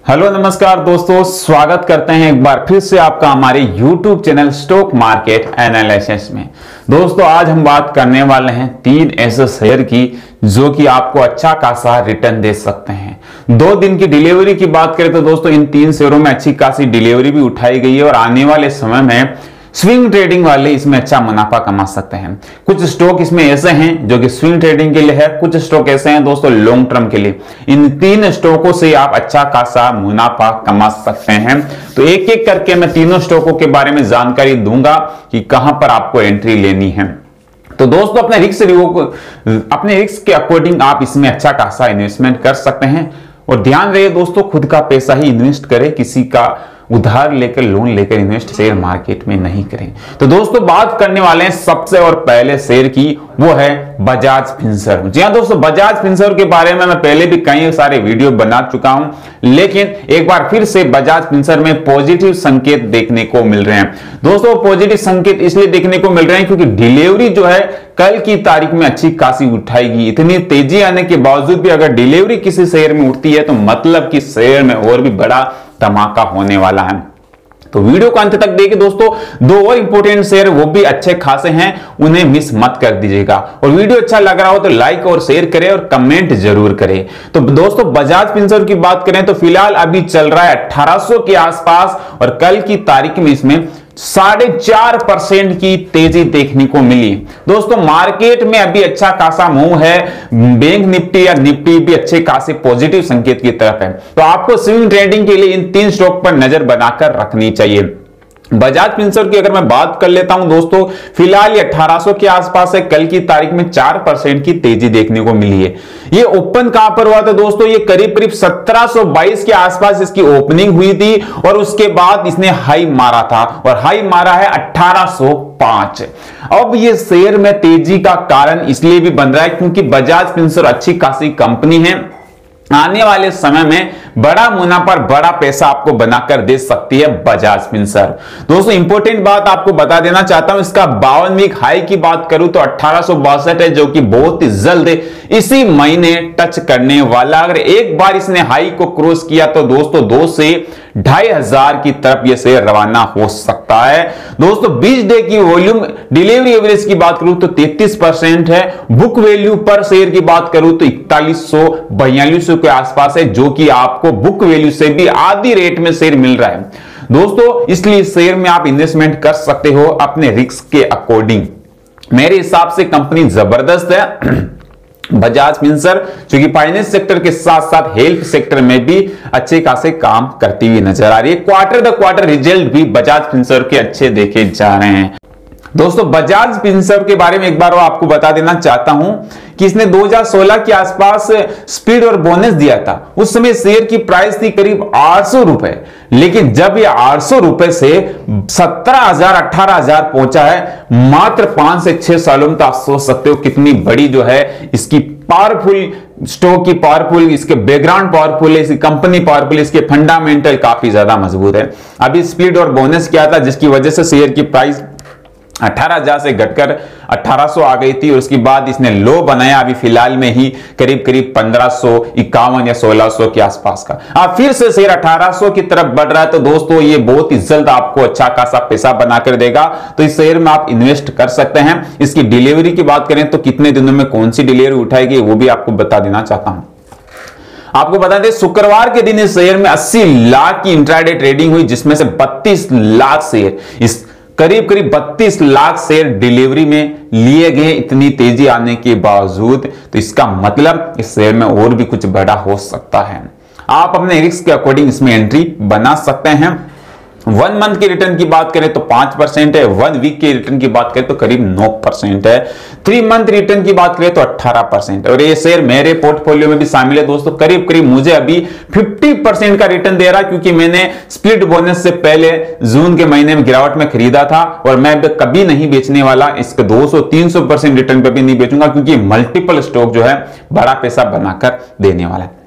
Hello नमस्कार दोस्तों, स्वागत करते हैं एक बार फिर से आपका हमारे YouTube channel stock market analysis में। दोस्तों आज हम बात करने वाले हैं 3 ऐसे शेयर की जो कि आपको अच्छा खासा रिटर्न दे सकते हैं। 2 दिन की डिलीवरी की बात करें तो दोस्तों इन 3 शेयरों में अच्छी खासी डिलीवरी भी उठाई गई है और आने वाले समय में स्विंग ट्रेडिंग वाले इसमें अच्छा मुनाफा कमा सकते हैं। कुछ स्टॉक इसमें ऐसे हैं जो कि स्विंग ट्रेडिंग के लिए है, कुछ स्टॉक ऐसे हैं दोस्तों लॉन्ग टर्म के लिए। इन 3 स्टॉकों से आप अच्छा खासा मुनाफा कमा सकते हैं। तो एक एक करके मैं तीनों स्टॉकों के बारे में जानकारी दूंगा कि कहां पर आपको एंट्री लेनी है। तो दोस्तों अपने रिस्क के अकॉर्डिंग आप इसमें अच्छा खासा इन्वेस्टमेंट कर सकते हैं और ध्यान रहे दोस्तों खुद का पैसा ही इन्वेस्ट करें, किसी का उधार लेकर लोन लेकर इन्वेस्ट शेयर मार्केट में नहीं करें। तो दोस्तों बात करने वाले हैं सबसे और पहले शेयर की, वो है बजाज फिनसर्व। जी हां दोस्तों, बजाज फिनसर्व के बारे में मैं पहले भी कई सारे वीडियो बना चुका हूं, लेकिन एक बार फिर से बजाज फिनसर्व में पॉजिटिव संकेत देखने को मिल रहे हैं। दोस्तों पॉजिटिव संकेत इसलिए देखने को मिल रहे हैं क्योंकि डिलीवरी जो है कल की तारीख में अच्छी खासी उठाएगी। इतनी तेजी आने के बावजूद भी अगर डिलीवरी किसी शेयर में उठती है तो मतलब कि शेयर में और भी बड़ा धमाका होने वाला है। तो वीडियो को अंत तक देखिए दोस्तों, 2 और इंपॉर्टेंट शेयर वो भी अच्छे खासे हैं, उन्हें मिस मत कर दीजिएगा। और वीडियो अच्छा लग रहा हो तो लाइक और शेयर करें और कमेंट जरूर करें। तो दोस्तों बजाज फिनसर्व की बात करें तो फिलहाल अभी चल रहा है 1800 के आसपास और कल की तारीख में इसमें 4.5% की तेजी देखने को मिली। दोस्तों मार्केट में अभी अच्छा खासा मूव है, बैंक निफ्टी या निफ्टी भी अच्छे खासे पॉजिटिव संकेत की तरफ है। तो आपको स्विंग ट्रेडिंग के लिए इन 3 स्टॉक पर नजर बनाकर रखनी चाहिए। बजाज फिनसर्व की अगर मैं बात कर लेता हूं दोस्तों, फिलहाल ये 1800 के आसपास है, कल की तारीख में 4% की तेजी देखने को मिली है। ये ओपन कहां पर हुआ था दोस्तों, ये करीब 1722 के आसपास इसकी ओपनिंग हुई थी और उसके बाद इसने हाई मारा था और हाई मारा है 1805। अब ये शेयर में तेजी का कारण इसलिए भी बन रहा है क्योंकि बजाज फिनसर्व अच्छी खासी कंपनी है, आने वाले समय में बड़ा मुनाफा पर बड़ा पैसा आपको बनाकर दे सकती है बजाज फिनसर्व। दोस्तों इंपॉर्टेंट बात आपको बता देना चाहता हूं, इसका 52 वीक हाई की बात करूं तो 1862 है, जो कि बहुत ही जल्द इसी महीने टच करने वाला। अगर एक बार इसने हाई को क्रॉस किया तो दोस्तों 2 से 2500 की तरफ यह शेयर रवाना हो सकता है। दोस्तों 20 डे की वॉल्यूम डिलीवरी एवरेज की बात करूं तो 33% है। बुक वैल्यू पर शेयर की बात करूं तो 4142 के आसपास है, जो कि आपको बुक वैल्यू से भी आधी रेट में शेयर मिल रहा है दोस्तों। इसलिए शेयर में आप इन्वेस्टमेंट कर सकते हो अपने रिस्क के अकॉर्डिंग। मेरे हिसाब से कंपनी जबरदस्त है बजाज फिनसर्व, जो कि फाइनेंस सेक्टर के साथ साथ हेल्थ सेक्टर में भी अच्छे खासे काम करती हुई नजर आ रही है। क्वार्टर रिजल्ट भी बजाज फिनसर्व के अच्छे देखे जा रहे हैं। दोस्तों बजाज फिनसर्व के बारे में एक बार आपको बता देना चाहता हूं कि इसने 2016 के आसपास स्प्लिट और बोनस दिया था। उस समय शेयर की प्राइस थी करीब 800 रुपए, लेकिन जब ये 800 रुपए से 17,000 18,000 पहुंचा है मात्र 5 से 6 सालों में, तो आप सोच सकते हो कितनी बड़ी जो है इसकी पावरफुल स्टॉक की पावरफुल, इसके बैकग्राउंड पावरफुल है, इसकी कंपनी पावरफुल, इसके फंडामेंटल काफी ज्यादा मजबूत है। अभी स्प्लिट और बोनस किया था जिसकी वजह से शेयर की प्राइस 18,000 से घटकर 1800 आ गई थी और उसके बाद इसने लो बनाया अभी फिलहाल में ही करीब 1551 या 1600 के आसपास का। फिर से शेयर 1800 की तरफ बढ़ रहा है। तो दोस्तों ये बहुत ही जल्द आपको अच्छा खासा पैसा बनाकर देगा, तो इस शेयर में आप इन्वेस्ट कर सकते हैं। इसकी डिलीवरी की बात करें तो कितने दिनों में कौन सी डिलीवरी उठाएगी वो भी आपको बता देना चाहता हूं। आपको बता दें शुक्रवार के दिन इस शेयर में 80 लाख की इंट्राडे ट्रेडिंग हुई, जिसमें से 32 लाख शेयर इस करीब 32 लाख शेयर डिलीवरी में लिए गए इतनी तेजी आने के बावजूद। तो इसका मतलब इस शेयर में और भी कुछ बड़ा हो सकता है। आप अपने रिस्क के अकॉर्डिंग इसमें एंट्री बना सकते हैं। 1 मंथ के रिटर्न की बात करें तो 5% है, 1 वीक के रिटर्न की बात करें तो करीब 9% है, 3 मंथ रिटर्न की बात करें तो 18% और ये शेयर मेरे पोर्टफोलियो में भी शामिल है दोस्तों। करीब मुझे अभी 50% का रिटर्न दे रहा है, क्योंकि मैंने स्प्लिट बोनस से पहले जून के महीने में गिरावट में खरीदा था और मैं कभी नहीं बेचने वाला, इसके 200-300% रिटर्न पे भी नहीं बेचूंगा, क्योंकि मल्टीपल स्टॉक जो है बड़ा पैसा बनाकर देने वाला है।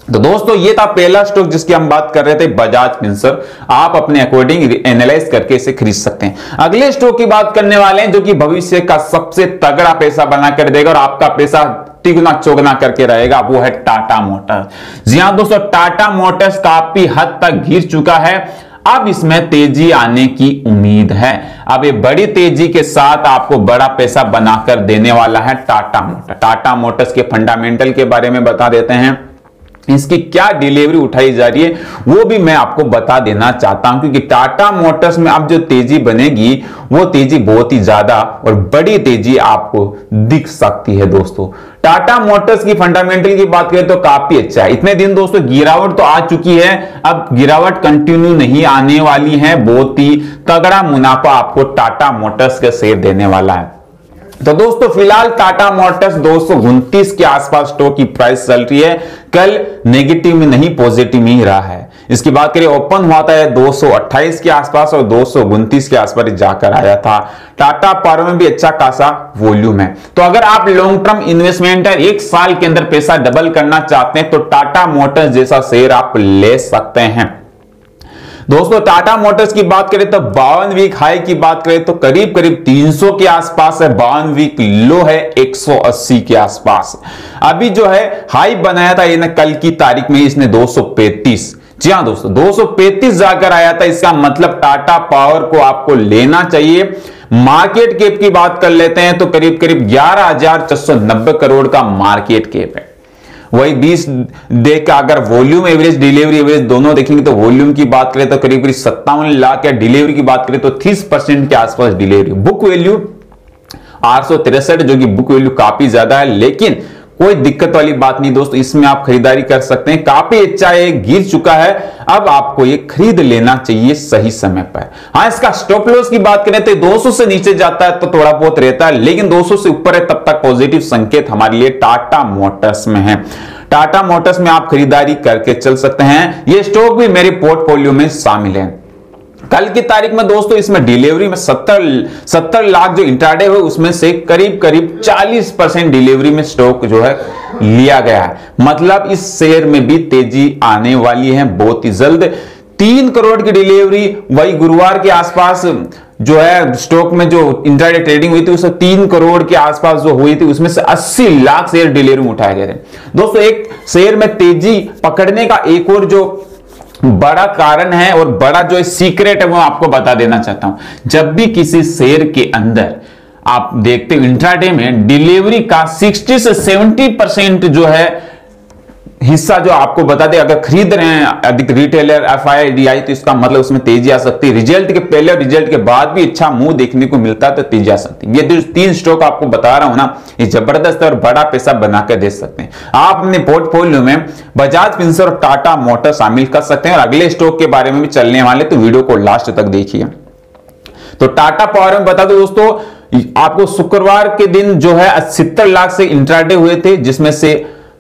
तो दोस्तों ये था पहला स्टॉक जिसकी हम बात कर रहे थे, बजाज फिनसर्व। आप अपने अकॉर्डिंग एनालाइज करके इसे खरीद सकते हैं। अगले स्टॉक की बात करने वाले हैं जो कि भविष्य का सबसे तगड़ा पैसा बना कर देगा और आपका पैसा तिगुना चौगुना करके रहेगा, वो है टाटा मोटर्स। जी हां दोस्तों, टाटा मोटर्स काफी हद तक गिर चुका है, अब इसमें तेजी आने की उम्मीद है। अब ये बड़ी तेजी के साथ आपको बड़ा पैसा बनाकर देने वाला है टाटा मोटर्स। टाटा मोटर्स के फंडामेंटल के बारे में बता देते हैं, इसकी क्या डिलीवरी उठाई जा रही है वो भी मैं आपको बता देना चाहता हूं, क्योंकि टाटा मोटर्स में अब जो तेजी बनेगी वो तेजी बहुत ही ज्यादा और बड़ी तेजी आपको दिख सकती है। दोस्तों टाटा मोटर्स की फंडामेंटल की बात करें तो काफी अच्छा है। इतने दिन दोस्तों गिरावट तो आ चुकी है, अब गिरावट कंटिन्यू नहीं आने वाली है, बहुत ही तगड़ा मुनाफा आपको टाटा मोटर्स के शेयर देने वाला है। तो दोस्तों फिलहाल टाटा मोटर्स 229 के आसपास स्टॉक की प्राइस चल रही है, कल नेगेटिव में नहीं पॉजिटिव में ही रहा है। इसकी बात करें ओपन हुआ था 228 के आसपास और 229 के आसपास जाकर आया था। टाटा पावर में भी अच्छा खासा वॉल्यूम है। तो अगर आप लॉन्ग टर्म इन्वेस्टमेंट है, एक साल के अंदर पैसा डबल करना चाहते हैं तो टाटा मोटर्स जैसा शेयर आप ले सकते हैं। दोस्तों टाटा मोटर्स की बात करें तो 52 वीक हाई की बात करें तो करीब करीब 300 के आसपास है, 52 वीक लो है 180 के आसपास। अभी जो है हाई बनाया था ये कल की तारीख में इसने 235। जी हां दोस्तों 235 जाकर आया था, इसका मतलब टाटा पावर को आपको लेना चाहिए। मार्केट कैप की बात कर लेते हैं तो करीब करीब 11,490 करोड़ का मार्केट कैप है। वही 20 डे का अगर वॉल्यूम एवरेज डिलीवरी एवरेज दोनों देखेंगे तो वॉल्यूम की बात करें तो करीब 57 लाख, या डिलीवरी की बात करें तो 30% के आसपास डिलीवरी। बुक वैल्यू 863 जो कि बुक वैल्यू काफी ज्यादा है, लेकिन कोई दिक्कत वाली बात नहीं दोस्तों, इसमें आप खरीदारी कर सकते हैं। काफी अच्छा है, गिर चुका है, अब आपको ये खरीद लेना चाहिए सही समय पर। हाँ इसका स्टॉप लॉस की बात करें तो 200 से नीचे जाता है तो थोड़ा बहुत रहता है, लेकिन 200 से ऊपर है तब तक पॉजिटिव संकेत हमारे लिए टाटा मोटर्स में है। टाटा मोटर्स में आप खरीदारी करके चल सकते हैं। ये स्टॉक भी मेरे पोर्टफोलियो में शामिल है। कल की तारीख में दोस्तों इसमें डिलीवरी में 70 लाख जो इंट्राडे हुए उसमें से करीब करीब 40% डिलीवरी में स्टॉक जो है लिया गया है। मतलब इस शेयर में भी तेजी आने वाली है बहुत ही जल्द। 3 करोड़ की डिलीवरी वही गुरुवार के आसपास जो है स्टॉक में जो इंट्राडे ट्रेडिंग हुई थी उसमें 3 करोड़ के आसपास जो हुई थी उसमें से 80 लाख शेयर डिलीवरी में उठाए गए थे। दोस्तों एक शेयर में तेजी पकड़ने का एक और जो बड़ा कारण है और बड़ा जो सीक्रेट है वो आपको बता देना चाहता हूं। जब भी किसी शेयर के अंदर आप देखते हो इंट्राडे में डिलीवरी का 60 से 70% जो है हिस्सा जो आपको बता दे, अगर खरीद रहे हैं अधिक रिटेलर एफआईडीआई तो इसका मतलब उसमें तेजी आ सकती है। रिजल्ट के पहले और रिजल्ट के बाद भी अच्छा मुंह देखने को मिलता है तो तेजी आ सकती है। ये जो 3 स्टॉक आपको बता रहा हूं ना, ये जबरदस्त और बड़ा पैसा बनाकर दे सकते हैं। आप अपने पोर्टफोलियो में बजाज फिनसर्व और टाटा मोटर शामिल कर सकते हैं और अगले स्टॉक के बारे में भी चलने वाले तो वीडियो को लास्ट तक देखिए। तो टाटा पावर में बता दो दोस्तों, आपको शुक्रवार के दिन जो है 70 लाख से इंट्राडे हुए थे, जिसमें से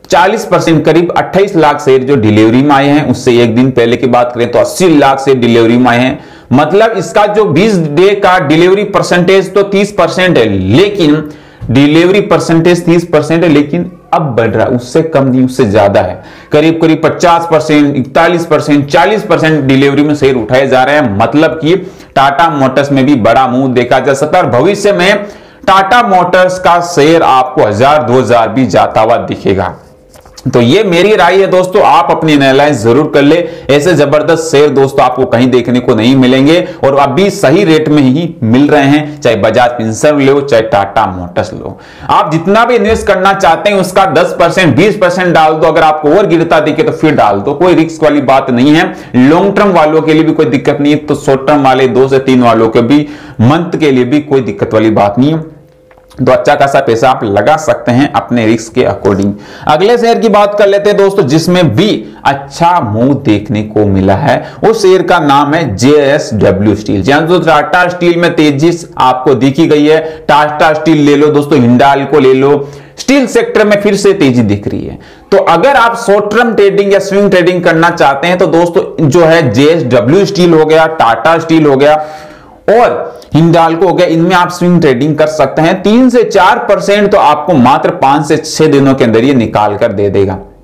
40% करीब 28 लाख शेयर जो डिलीवरी में आए हैं। उससे एक दिन पहले की बात करें तो 80 लाख शेयर डिलीवरी में आए हैं। मतलब इसका जो 20 डे का डिलीवरी परसेंटेज तो 30% है, लेकिन डिलीवरी परसेंटेज 30% है, लेकिन अब बढ़ रहा है, उससे कम नहीं उससे ज्यादा है। करीब करीब 50%, 41%, 40% डिलीवरी में शेयर उठाए जा रहे हैं। मतलब कि टाटा मोटर्स में भी बड़ा मुंह देखा जा सकता है और भविष्य में टाटा मोटर्स का शेयर आपको 1000-2000 भी जाता हुआ दिखेगा। तो ये मेरी राय है दोस्तों, आप अपनी एनालाइज जरूर कर ले। ऐसे जबरदस्त शेयर दोस्तों आपको कहीं देखने को नहीं मिलेंगे और अभी सही रेट में ही मिल रहे हैं, चाहे बजाज फिनसर्व लो चाहे टाटा मोटर्स लो। आप जितना भी इन्वेस्ट करना चाहते हैं उसका 10% 20% डाल दो, अगर आपको और गिरता दिखे तो फिर डाल दो, कोई रिस्क वाली बात नहीं है। लॉन्ग टर्म वालों के लिए भी कोई दिक्कत नहीं है, तो शॉर्ट टर्म वाले 2 से 3 वालों के भी मंथ के लिए भी कोई दिक्कत वाली बात नहीं है। तो अच्छा खासा पैसा आप लगा सकते हैं अपने रिस्क के अकॉर्डिंग। अगले शेयर की बात कर लेते हैं दोस्तों, जिसमें भी अच्छा मुंह देखने को मिला है। उस शेयर का नाम है JSW स्टील। जो टाटा स्टील में तेजी आपको दिखी गई है, टाटा स्टील ले लो दोस्तों, हिंडाल्को ले लो, स्टील सेक्टर में फिर से तेजी दिख रही है। तो अगर आप शॉर्ट टर्म ट्रेडिंग या स्विंग ट्रेडिंग करना चाहते हैं तो दोस्तों जो है JSW स्टील हो गया, टाटा स्टील हो गया और हिंडाल्को हो गया, इनमें आप स्विंग ट्रेडिंग कर सकते हैं। 3 से 4% तो आपको मात्र 5 से 6 दिनों के अंदर ये निकाल कर दे देगा।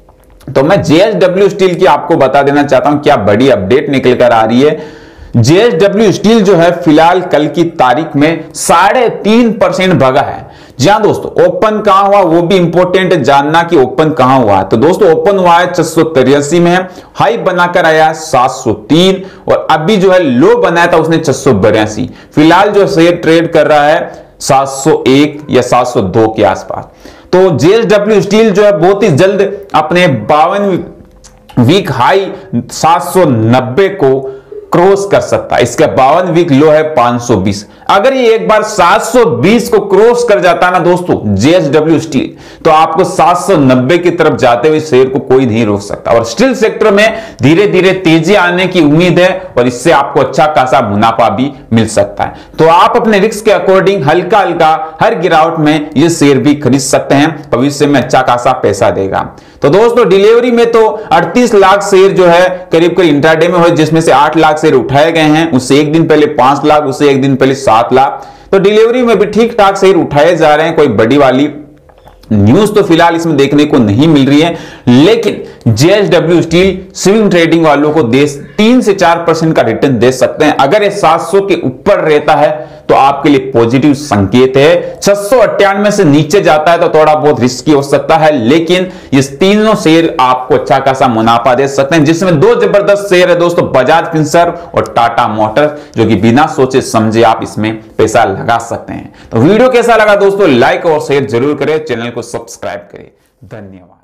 तो मैं जेएसडब्ल्यू स्टील की आपको बता देना चाहता हूं क्या बड़ी अपडेट निकल कर आ रही है। जेएसडब्ल्यू स्टील जो है फिलहाल कल की तारीख में 3.5% भगा है। जी हां दोस्तों, ओपन कहां हुआ वो भी इंपॉर्टेंट है जानना कि ओपन कहां हुआ। तो दोस्तों ओपन हुआ है 683 में, हाई बनाकर आया 703 और अभी जो है लो बनाया था उसने 682। फिलहाल जो शेयर ट्रेड कर रहा है 701 या 702 के आसपास। तो जेएसडब्ल्यू स्टील जो है बहुत ही जल्द अपने 52 वीक हाई 790 को क्रॉस कर सकता है। इसका 52 वीक लो है 520। अगर ये एक बार 720 को क्रॉस कर जाता है ना दोस्तों जेएसडब्ल्यू स्टील, तो आपको 790 की तरफ जाते हुए शेयर को कोई नहीं रोक सकता। और स्टील सेक्टर में धीरे धीरे तेजी आने की उम्मीद है और इससे आपको अच्छा खासा मुनाफा भी मिल सकता है। तो आप अपने रिस्क के अकॉर्डिंग हल्का हल्का हर गिरावट में ये शेयर भी खरीद सकते हैं, भविष्य में अच्छा खासा पैसा देगा। तो दोस्तों डिलीवरी में तो 38 लाख शेयर जो है करीब करीब इंट्राडे में हुए, जिसमें से 8 लाख शेयर उठाए गए हैं। उससे एक दिन पहले 5 लाख, उससे एक दिन पहले 7 लाख। तो डिलीवरी में भी ठीक ठाक शेयर उठाए जा रहे हैं, कोई बड़ी वाली न्यूज तो फिलहाल इसमें देखने को नहीं मिल रही है। लेकिन जेएसडब्ल्यू स्टील स्विंग ट्रेडिंग वालों को 3 से 4% का रिटर्न दे सकते हैं। अगर ये 700 के ऊपर रहता है तो आपके लिए पॉजिटिव संकेत है। 698 से नीचे जाता है तो थोड़ा बहुत रिस्की हो सकता है, लेकिन ये तीनों शेयर आपको अच्छा खासा मुनाफा दे सकते हैं, जिसमें 2 जबरदस्त शेयर है दोस्तों, बजाज फिनसर्व और टाटा मोटर्स, जो कि बिना सोचे समझे आप इसमें पैसा लगा सकते हैं। तो वीडियो कैसा लगा दोस्तों, लाइक और शेयर जरूर करें, चैनल को सब्सक्राइब करें। धन्यवाद।